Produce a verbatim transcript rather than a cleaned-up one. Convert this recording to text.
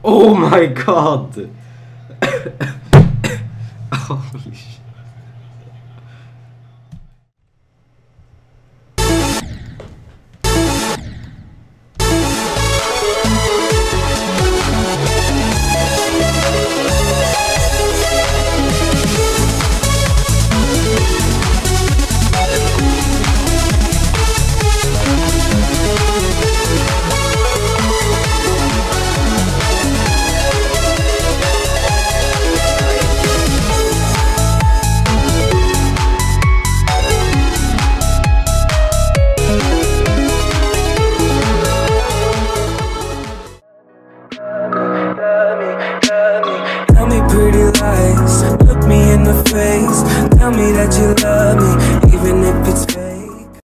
Oh my god! Holy shit. Tell me pretty lies, look me in the face, tell me that you love me, even if it's fake.